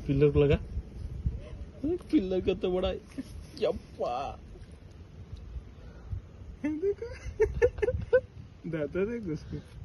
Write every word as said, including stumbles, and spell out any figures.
Pillar को लगा, pillar का तो बड़ा यप्पा। देखो दादा देख उसको।